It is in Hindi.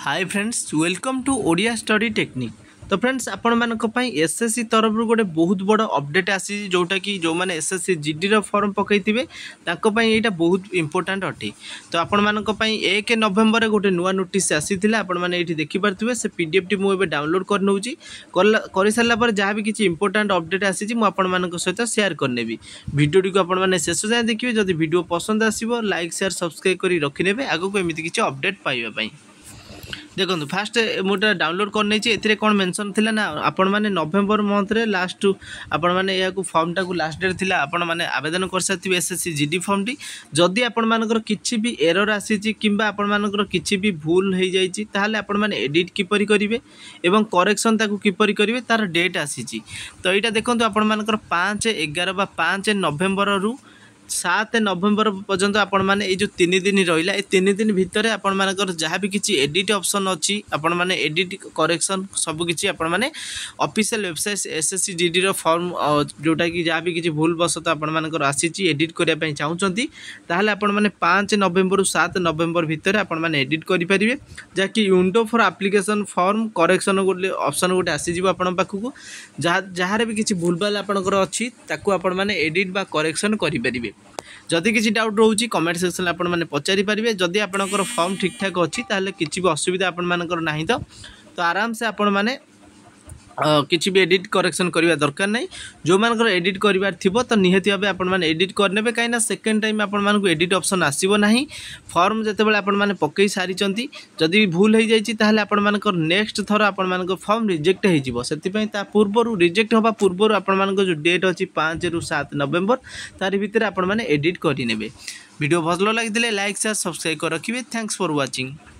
Hi friends welcome to Odia study technique. तो फ्रेंड्स आपण मानक पई एसएससी तरफ गोटे बहुत बड़ अपडेट आसी जोटा कि जो माने एसएससी जीडी रो फॉर्म पकईथिबे ताको पई एटा बहुत इंपोर्टेंट अटे। तो आपण मानक पई 1 नवेम्बर रे गोटे नुवा नोटिस आसीथिला आपण माने एठी देखि परथिबे से पीडीएफ टी मु एबे डाउनलोड कर नउची करि सारला पर जहा भी किछि इंपोर्टेंट अपडेट आसी छि मु आपण मानक सहित शेयर करनेबी। वीडियो टी को आपण माने शेष जाय देखिबे जदि वीडियो पसंद आसीबो लाइक शेयर सब्सक्राइब करी रखिनेबे आगो को एमिति किछि अपडेट पाइबा पई। देखो फास्ट मुझे डाउनलोड कर कौन मेंशन थिला ना आपण माने नवेम्बर मंथ रे लास्ट आपण माने या फॉर्म टाक लास्ट डेट थिला आपण माने आवेदन कर साथिबे एसएससी जीडी फॉर्म टी जदि आपण मानकर किछि भी एरर आसी छि किंबा आपण मानकर किछि भी भूल हो जाई छि ताहाले आपण माने एडिट किपरि करिवे एवं करेक्शन ताकू किपरि करिवे तार डेट आसी छि। तो एटा देखंतु आपण मानकर 5/11 बा 5 नवेम्बर रु 7 नवेम्बर पर्यंत आपण माने ए जो 3 दिन रहिला ए 3 दिन भितर आपण मानकर जहाँ भी किछि एडिट ऑप्शन अछि आपण माने एडिट करेक्शन सब किछि आपण माने ऑफिशियल वेबसाइट एसएससी जीडी रो फॉर्म जोटा कि जहाँ भी किछि भूल बसत आपण मानकर आसी छि एडिट करिया पई चाहुचंती ताहाले आपण माने 5 नवेम्बर रु 7 नवेम्बर भितर आपण माने एडिट करि परिबे जा कि window for application form correction गोटे ऑप्शन गोटे आसी जिवो आपण पाखु जहाँ रे भी किछि भूल भाल आपणकर अछि ताकू आपण माने एडिट बा करेक्शन करि परिबे। जदि किसी डाउट रोचे कमेंट सेक्शन आपण मैंने पचारि पारे जदि आपणकर फॉर्म ठीक ठाक अच्छी ताहले किसी भी असुविधा आपण मानकर नाही तो आराम से आपण माने किसी भी एडिट करेक्शन करवा दरकार नहीं। जो मानकर एडिट करिवार थिबो तो निहाती भाबे आपण माने एडिट करनेबे काईना सेकेंड टाइम आपण मानकु एडिट ऑप्शन आसीबो नाही। फॉर्म जेतेबेले आपण माने पकई सारिचंती जदि भूल हो जाइछि ताहले आपण मानकर नेक्स्ट थर आपण मानकर फॉर्म रिजेक्ट हो जिवो सेति पई ता पूर्वरु रिजेक्ट होबा पूर्वरु आपण मानकर जो डेट अछि 5 रु 7 नवेम्बर तारि भितर आपण माने एडिट करि नेबे। वीडियो भल लागिले लाइक शेयर सब्सक्राइब कर रखिबे। Thanks for watching.